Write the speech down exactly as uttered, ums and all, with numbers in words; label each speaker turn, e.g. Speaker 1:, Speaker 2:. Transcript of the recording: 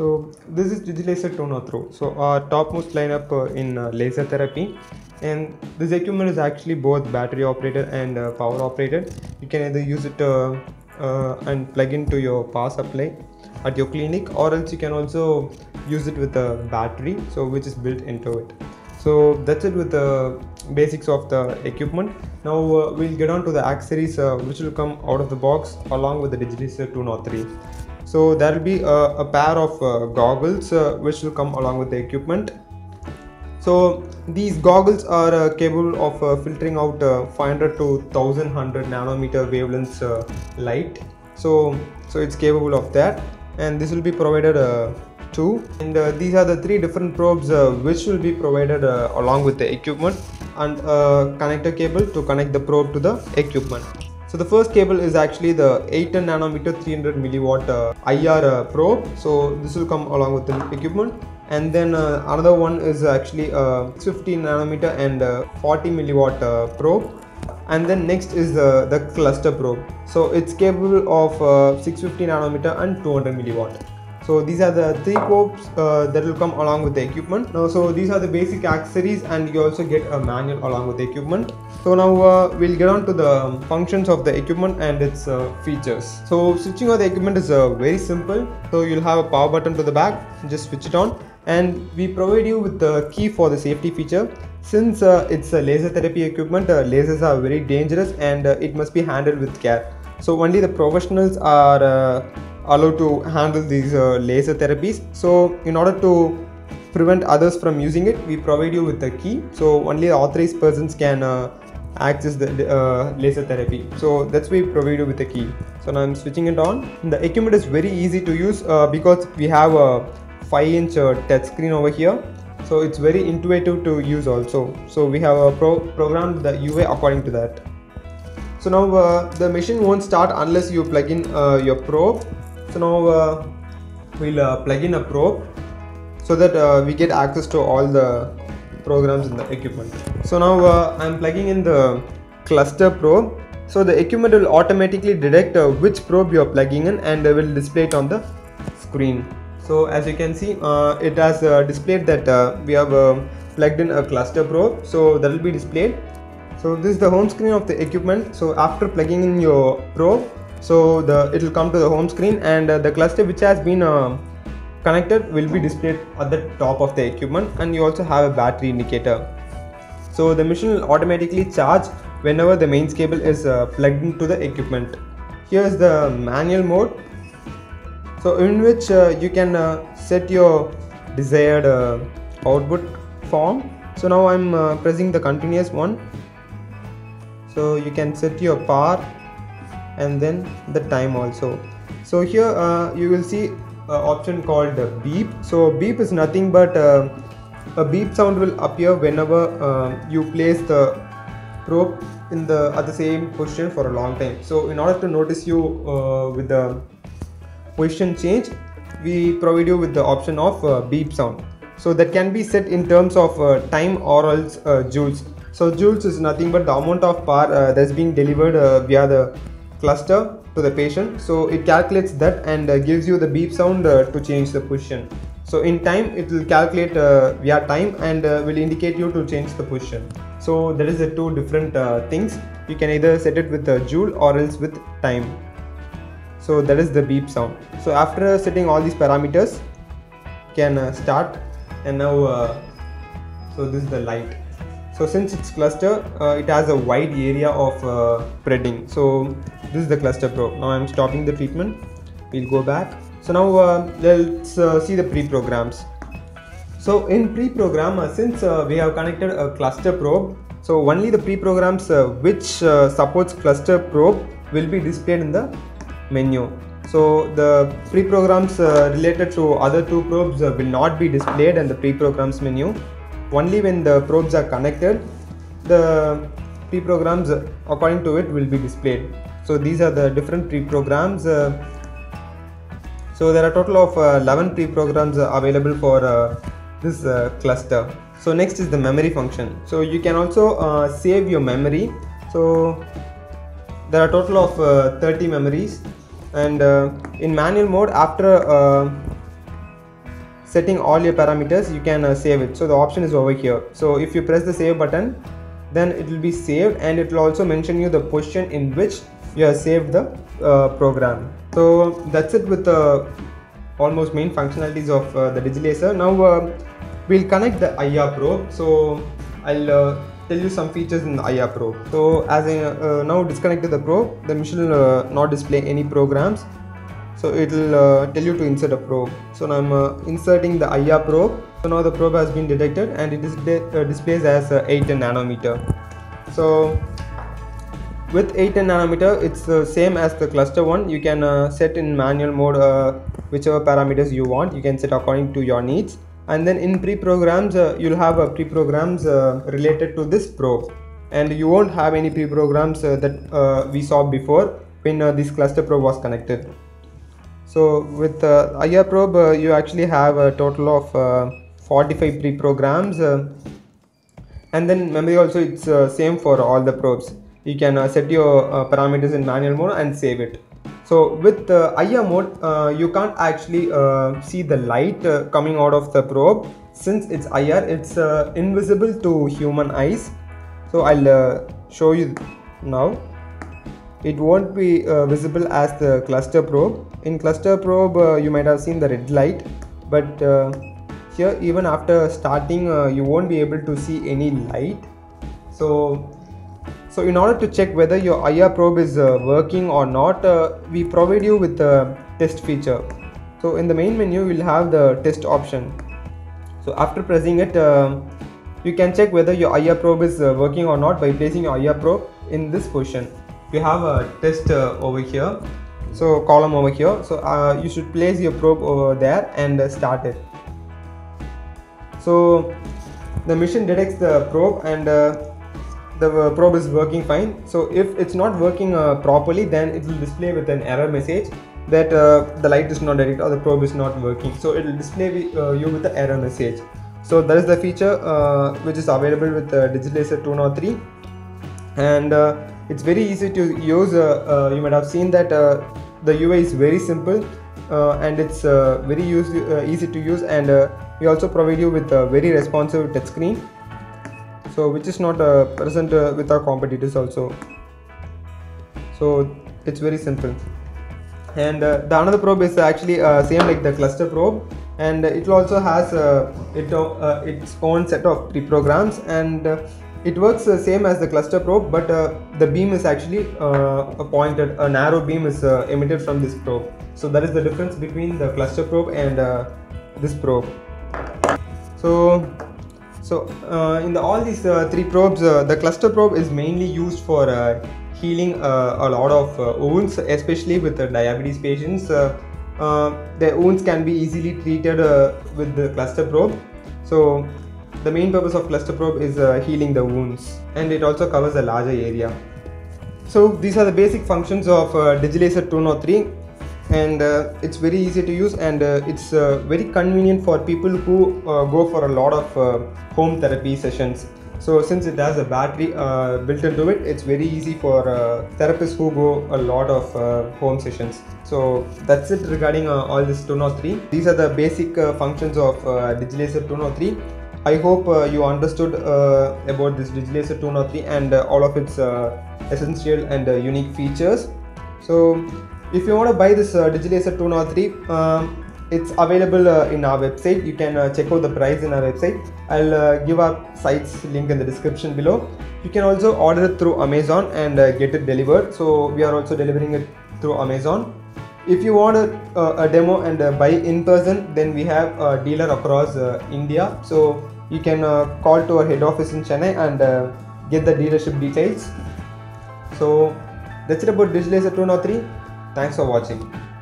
Speaker 1: So this is DigiLaser two oh three. So our topmost lineup uh, in uh, laser therapy, and this equipment is actually both battery operated and uh, power operated. You can either use it uh, uh, and plug into your power supply at your clinic, or else you can also use it with a battery, so which is built into it. So that's it with the basics of the equipment. Now uh, we'll get on to the accessories uh, which will come out of the box along with the DigiLaser two oh three. So there will be a, a pair of uh, goggles uh, which will come along with the equipment. So these goggles are uh, capable of uh, filtering out uh, five hundred to one thousand one hundred nanometer wavelengths uh, light. So so it's capable of that, and this will be provided uh, too. And uh, these are the three different probes uh, which will be provided uh, along with the equipment, and a connector cable to connect the probe to the equipment. So the first cable is actually the eight ten nanometer three hundred milliwatt uh, I R uh, probe. So this will come along with the equipment. And then uh, another one is actually a six fifteen nanometer and uh, forty milliwatt uh, probe. And then next is uh, the cluster probe. So it's capable of uh, six fifty nanometer and two hundred milliwatt. So these are the three probes uh, that will come along with the equipment. Now, so these are the basic accessories, and you also get a manual along with the equipment. So now uh, we'll get on to the functions of the equipment and its uh, features. So switching on the equipment is uh, very simple. So you'll have a power button to the back, just switch it on, and we provide you with the key for the safety feature. Since uh, it's a laser therapy equipment, uh, lasers are very dangerous, and uh, it must be handled with care. So only the professionals are uh, allowed to handle these uh, laser therapies. So in order to prevent others from using it, we provide you with a key. So only the authorized persons can uh, access the uh, laser therapy. So that's why we provide you with a key. So now I'm switching it on. The equipment is very easy to use uh, because we have a five inch uh, touch screen over here. So it's very intuitive to use also. So we have a pro programmed the U I according to that. So now uh, the machine won't start unless you plug in uh, your probe. So now uh, we'll uh, plug in a probe so that uh, we get access to all the programs in the equipment. So now uh, I'm plugging in the cluster probe. So the equipment will automatically detect uh, which probe you are plugging in, and uh, will display it on the screen. So as you can see, uh, it has uh, displayed that uh, we have uh, plugged in a cluster probe. So that will be displayed. So this is the home screen of the equipment. So after plugging in your probe, so the it will come to the home screen, and uh, the cluster which has been uh, connected will be displayed at the top of the equipment, and you also have a battery indicator. So the machine will automatically charge whenever the mains cable is uh, plugged into the equipment. Here is the manual mode, so in which uh, you can uh, set your desired uh, output form. So now I'm uh, pressing the continuous one. So you can set your power and then the time also. So here uh, you will see an option called uh, beep. So beep is nothing but uh, a beep sound will appear whenever uh, you place the probe in the at the same position for a long time. So in order to notice you uh, with the position change, we provide you with the option of uh, beep sound. So that can be set in terms of uh, time or else uh, joules. So joules is nothing but the amount of power uh, that's being delivered uh, via the cluster to the patient. So it calculates that and uh, gives you the beep sound uh, to change the position. So in time it will calculate uh, via time and uh, will indicate you to change the position. So that is the two different uh, things. You can either set it with a joule or else with time. So that is the beep sound. So after setting all these parameters, you can uh, start. And now uh, so this is the light. So since it's cluster, uh, it has a wide area of uh, spreading. So this is the cluster probe. Now I'm stopping the treatment. We'll go back. So now uh, let's uh, see the pre-programs. So in pre-program, uh, since uh, we have connected a cluster probe, so only the pre-programs uh, which uh, supports cluster probe will be displayed in the menu. So the pre-programs uh, related to other two probes uh, will not be displayed in the pre-programs menu. Only when the probes are connected, the pre-programs uh, according to it will be displayed. So these are the different pre-programs. Uh, so there are a total of uh, eleven pre-programs uh, available for uh, this uh, cluster. So next is the memory function. So you can also uh, save your memory. So there are a total of uh, thirty memories, and uh, in manual mode, after uh, setting all your parameters, you can uh, save it. So the option is over here. So if you press the save button, then it will be saved, and it will also mention you the position in which you have saved the uh, program. So that's it with the almost main functionalities of uh, the DigiLaser. Now uh, we'll connect the I R probe. So I'll uh, tell you some features in the I R probe. So as I uh, now disconnected the probe, the machine will uh, not display any programs. So it will uh, tell you to insert a probe. So now I'm uh, inserting the I R probe. So now the probe has been detected, and it is uh, displays as uh, eight ten nanometer. So with eight ten nanometer, it's the same as the cluster one. You can uh, set in manual mode uh, whichever parameters you want. You can set according to your needs. And then in pre-programs, uh, you'll have uh, pre-programs uh, related to this probe, and you won't have any pre-programs uh, that uh, we saw before when uh, this cluster probe was connected. So with uh, I R probe, uh, you actually have a total of uh, forty-five pre-programs, uh, and then memory also it's uh, same for all the probes. You can uh, set your uh, parameters in manual mode and save it. So with uh, I R mode, uh, you can't actually uh, see the light uh, coming out of the probe. Since it's I R, it's uh, invisible to human eyes. So I'll uh, show you now. It won't be uh, visible as the cluster probe. In cluster probe, uh, you might have seen the red light, but uh, here even after starting, uh, you won't be able to see any light. So So in order to check whether your I R probe is uh, working or not, uh, we provide you with the test feature. So in the main menu, we'll have the test option. So after pressing it, uh, you can check whether your I R probe is uh, working or not by placing your I R probe in this position. You have a test uh, over here, so column over here. So uh, you should place your probe over there and uh, start it. So the machine detects the probe, and uh, the probe is working fine. So if it's not working uh, properly, then it will display with an error message that uh, the light is not detected or the probe is not working. So it will display uh, you with the error message. So that is the feature uh, which is available with uh, DigiLaser two oh three, and uh, it's very easy to use. Uh, uh, you might have seen that uh, the U I is very simple uh, and it's uh, very use, uh, easy to use, and uh, we also provide you with a very responsive touch screen. So which is not uh, present uh, with our competitors also. So it's very simple. And uh, the another probe is actually uh, same like the cluster probe, and it also has uh, it, uh, its own set of pre-programs, and uh, it works the uh, same as the cluster probe, but uh, the beam is actually uh, pointed, a narrow beam is uh, emitted from this probe. So that is the difference between the cluster probe and uh, this probe. So So uh, in the, all these uh, three probes, uh, the cluster probe is mainly used for uh, healing uh, a lot of uh, wounds, especially with the diabetes patients. Uh, uh, their wounds can be easily treated uh, with the cluster probe. So the main purpose of cluster probe is uh, healing the wounds, and it also covers a larger area. So these are the basic functions of uh, DigiLaser two oh three. And uh, it's very easy to use, and uh, it's uh, very convenient for people who uh, go for a lot of uh, home therapy sessions. So since it has a battery uh, built into it, it's very easy for uh, therapists who go a lot of uh, home sessions. So that's it regarding uh, all this two oh three. These are the basic uh, functions of uh, DigiLaser two oh three. I hope uh, you understood uh, about this DigiLaser two oh three and uh, all of its uh, essential and uh, unique features. So if you want to buy this uh, DigiLaser two oh three, um, it's available uh, in our website. You can uh, check out the price in our website. I'll uh, give our site's link in the description below. You can also order it through Amazon and uh, get it delivered. So we are also delivering it through Amazon. If you want a, uh, a demo and uh, buy in person, then we have a dealer across uh, India. So you can uh, call to our head office in Chennai and uh, get the dealership details. So that's it about DigiLaser two oh three. Thanks for watching.